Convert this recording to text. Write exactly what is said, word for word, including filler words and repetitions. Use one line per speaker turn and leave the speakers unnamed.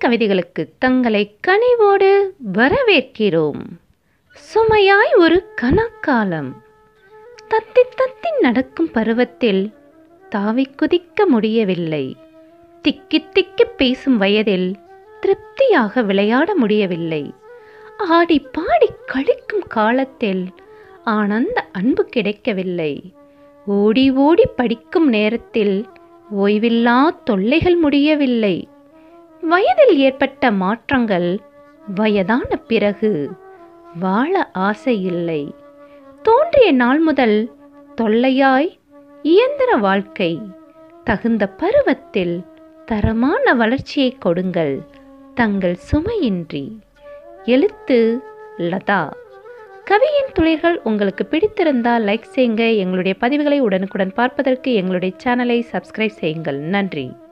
கவிதைகளுக்கு தங்களை கனிவோடு வரவேற்கிறோம். சுமையாய் ஒரு கனக்காலம். தத்தி தத்தி நடக்கும் பருவத்தில் தாவி குதிக்க முடியவில்லை. திக்கி திக்கி பேசும் வயதில் திருப்தியாக விளையாட முடியவில்லை. ஆடி பாடி கழிக்கும் காலத்தில் ஆனந்த அன்பு கிடைக்கவில்லை. ஓடி ஓடி படிக்கும் நேரத்தில் ஓய்வில்லா தொல்லைகள் முடியவில்லை. வயதில் ஏற்பட்ட மாற்றங்கள் வயதான பிறகு வாழ ஆசை இல்லை. தோன்றிய நாள் முதல் தொல்லையாய் இயந்திர வாழ்க்கை. தகுந்த பருவத்தில் தரமான வளர்ச்சியை கொடுங்கள் தங்கள் சுமையின்றி. எழுத்து லதா. கவியின் துளிர்கள் உங்களுக்கு பிடித்திருந்தால் லைக் செய்யுங்க. எங்களுடைய பதிவுகளை உடனுக்குடன் பார்ப்பதற்கு எங்களுடைய சேனலை சப்ஸ்கிரைப் செய்யுங்கள். நன்றி.